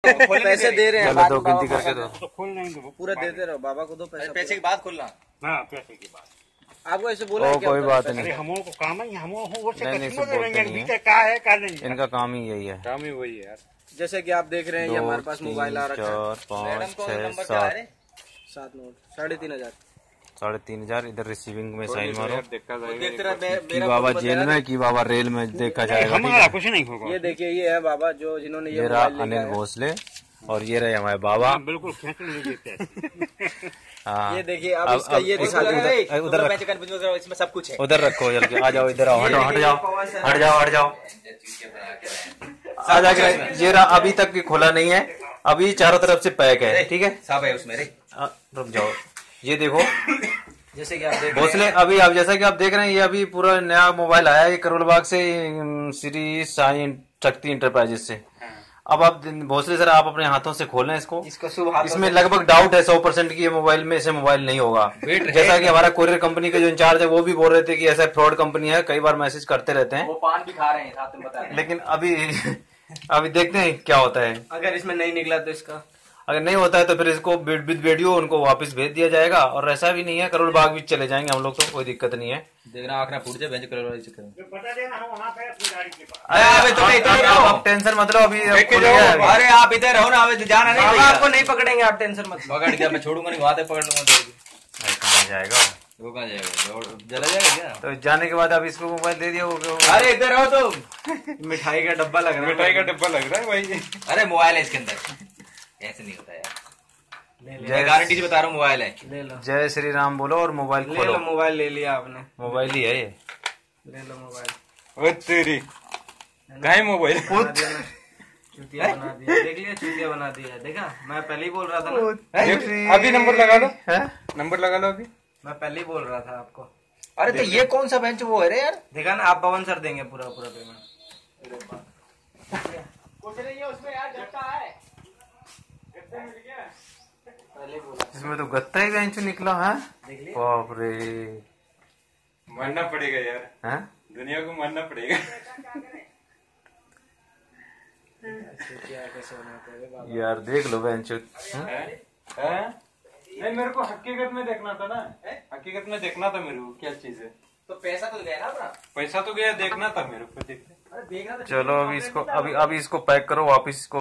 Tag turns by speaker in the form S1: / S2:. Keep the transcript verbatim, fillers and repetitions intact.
S1: पैसे दे रहे हैं,
S2: चलो दो गिनती करके दो।
S3: तो खोल नहीं दो
S1: पूरा देते रहो, बाबा को दो पैसा।
S4: पैसे की बात खोलना।
S3: हाँ पैसे की बात
S1: आपको ऐसे बोला
S2: ओ, कोई बात नहीं।
S3: अरे हम को काम है, हम वो से
S2: नहीं, नहीं,
S3: कस्टमर
S2: सब बोलते
S3: देंगे
S2: नहीं है।
S3: भीतर का है का नहीं।
S2: इनका काम ही यही है।
S3: काम ही वही है यार।
S1: जैसे कि आप देख रहे हैं, ये हमारे पास मोबाइल आ रखा है।
S2: चार
S4: मैडम
S2: पाँच
S4: को
S2: छह
S4: नंबर क्या है
S2: सात
S4: रे?
S1: सात नोट साढ़े तीन हजार
S2: साढ़े तीन हजार इधर रिसीविंग में साइन मारो
S3: देखा
S4: देखते रह
S2: कि बाबा जेल में कि बाबा रेल में देखा जाएगा।
S3: हमारा कुछ नहीं होगा।
S1: ये देखिए, ये है बाबा जो जिन्होंने ये
S2: ये रहा
S1: मोबाइल
S2: अनिल
S1: लिखा है।
S2: भोसले और ये रहे हमारे बाबा।
S3: बिल्कुल खेच नहीं देते।
S2: हाँ
S1: ये देखिए, अब इसका ये दिखा
S2: उधर-
S1: दीजिए।
S2: उधर- उधर रख-
S4: पैसे कर बिजनेस करो, इसमें सब कुछ है।
S2: उधर रखो, जल के आ जाओ, इधर आओ, हटो हट जाओ हट जाओ हट जाओ आ जाके। ये रहा, अभी तक भी खुला नहीं है, अभी चारों तरफ से पैक है। ठीक है,
S4: सब है उसमें रे।
S2: आ, रुक जाओ। ये देखो
S1: जैसे कि आप देख रहे
S2: भोसले, अभी आप जैसा कि आप देख रहे हैं, ये अभी पूरा नया मोबाइल आया है करोल बाग से, अम, श्री साई शक्ति इंटरप्राइजेस से। अब आप भोसले सर, आप अपने हाथों से खोलें इसको।
S1: इसको शुभ हाथों
S2: इसमें
S1: से-
S2: लगभग डाउट है सौ परसेंट की ये मोबाइल में ऐसे मोबाइल नहीं होगा। जैसा कि हमारा कोरियर कंपनी के जो इंचार्ज है वो भी बोल रहे थे कि ऐसा फ्रॉड कंपनी है, कई बार मैसेज करते रहते हैं।
S4: वो पान भी खा रहे हैं साथ में, बता रहे हैं।
S2: लेकिन अभी अभी देखते हैं क्या होता है।
S1: अगर इसमें नहीं निकला तो इसका
S2: अगर नहीं होता है तो फिर इसको विद वीडियो उनको वापस भेज दिया जाएगा। और ऐसा भी नहीं है, करोल बाग भी चले जाएंगे हम लोग, तो कोई दिक्कत नहीं है।
S4: देखना आंख फूट जाए, बेंच करो वाली चक्कर में।
S3: जो बता देना हम वहाँ पे अपनी गाड़ी के पास।
S4: अरे अबे तुम इधर
S2: आप-
S4: रहो।
S2: आप टेंशन मत लो, अभी
S3: देख के
S2: खुल
S3: जाओ,
S2: गया है।
S4: अरे आप इधर रहो ना, अबे जाना नहीं
S1: बाबा
S4: भैया।
S1: आपको नहीं पकड़ेंगे, आप टेंशन मत लो।
S4: पकड़ दिया, मैं छोड़ूंगा नहीं, वहां तक पकड़ लूंगा। तो
S2: अरे कहाँ जाएगा
S4: वो कहाँ जाएगा? दौड़- जला जाएगा क्या?
S2: तो जाने के बाद अब इसको मोबाइल दे दिया वो-
S4: अरे इधर रहो तुम।
S1: मिठाई का डब्बा लग रहा है।
S3: मिठाई का डब्बा लग रहा है भाई।
S4: अरे मोबाइल है इसके अंदर, ऐसे नहीं होता यार।
S1: ले
S4: मैं गारंटी से बता रहा हूँ, मोबाइल है।
S1: ले लो,
S2: जय श्री राम बोलो और मोबाइल
S1: ले लो।
S2: खोलो।
S1: मोबाइल ले लिया आपने,
S2: मोबाइल ही है ये।
S1: ले लो मोबाइल।
S3: ओ तेरी कहीं मोबाइल
S1: बना दिया ना, चूतिया बना दिया। देख लिया, चूतिया बना दिया। देखा, मैं पहले ही बोल रहा था ना।
S3: अभी नंबर लगा लो,
S2: है?
S3: नंबर लगा लो अभी।
S1: मैं पहले ही बोल रहा था आपको।
S4: अरे तो ये कौन सा बेंच वो है रे यार?
S1: देखा ना, आप पवन सर देंगे पूरा पूरा पेमेंट।
S4: कुछ नहीं है उसमें यार, झटका है।
S1: पहले बोला,
S2: इसमें तो गत्ता ही बेंच निकला है।
S1: देख लिया।
S2: बाप रे,
S3: मानना पड़ेगा यार,
S2: हैं?
S3: दुनिया को मानना पड़ेगा।
S1: चूतिया कैसे बनाते हैं बाबा।
S2: यार देख लो बेंच।
S3: हैं? हैं? नहीं, मेरे को हकीकत में देखना था ना, हकीकत में देखना था मेरे को क्या चीज है।
S4: तो पैसा तो गया ना अपना।
S3: पैसा तो गया, देखना था मेरे को। देखते
S4: अरे देखना तो
S2: चलो अभी इसको, अभी अभी इसको पैक करो वापिस इसको।